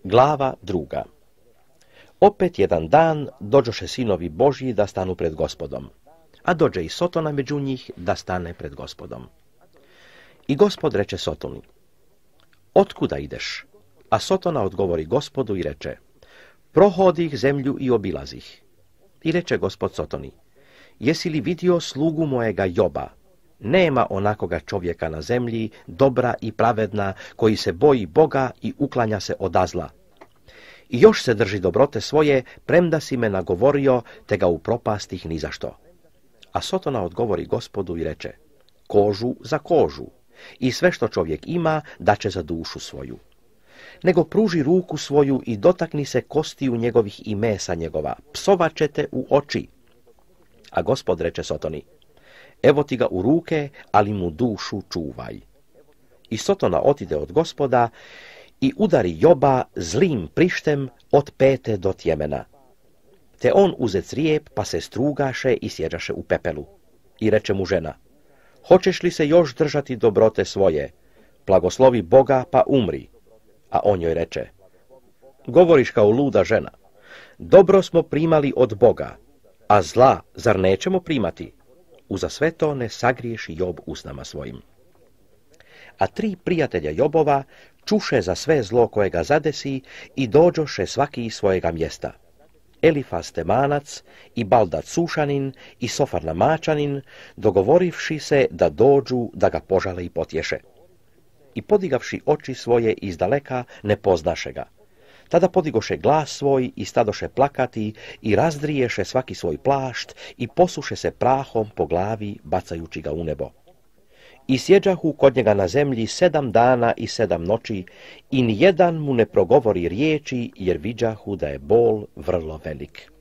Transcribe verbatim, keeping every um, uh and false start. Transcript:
Glava druga. Opet jedan dan dođoše sinovi Božji da stanu pred Gospodom, a dođe i Sotona među njih da stane pred Gospodom. I Gospod reče Sotoni, otkuda ideš? A Sotona odgovori Gospodu i reče, prohodih zemlju i obilazih. I reče Gospod Sotoni, jesi li vidio slugu mojega Joba? Nema onakoga čovjeka na zemlji, dobra i pravedna, koji se boji Boga i uklanja se od zla. I još se drži dobrote svoje, premda si me nagovorio, te ga upropastih ni za što. A Sotona odgovori Gospodu i reče, kožu za kožu, i sve što čovjek ima, daće za dušu svoju. Nego pruži ruku svoju i dotakni se kostiju njegovih i mesa njegova, psovaćete u oči. A Gospod reče Sotoni, evo ti ga u ruke, ali mu dušu čuvaj. I Sotona otide od Gospoda i udari Joba zlim prištem od pete do tjemena. Te on uze crijep, pa se strugaše i sjeđaše u pepelu. I reče mu žena, hoćeš li se još držati dobrote svoje? Blagoslovi Boga, pa umri. A on joj reče, govoriš kao luda žena. Dobro smo primali od Boga, a zla zar nećemo primati? Uza sve to ne sagriješi Job usnama svojim. A tri prijatelja Jobova čuše za sve zlo koje ga zadesi i dođoše svaki iz svojega mjesta. Elifaz Temanac i Baldad Sušanin i Sofar Namačanin, dogovorivši se da dođu da ga požale i potješe. I podigavši oči svoje izdaleka, ne poznaše ga. Tada podigoše glas svoj i stadoše plakati i razdriješe svaki svoj plašt i posuše se prahom po glavi, bacajući ga u nebo. I sjeđahu kod njega na zemlji sedam dana i sedam noći i nijedan mu ne progovori riječi, jer viđahu da je bol vrlo velik.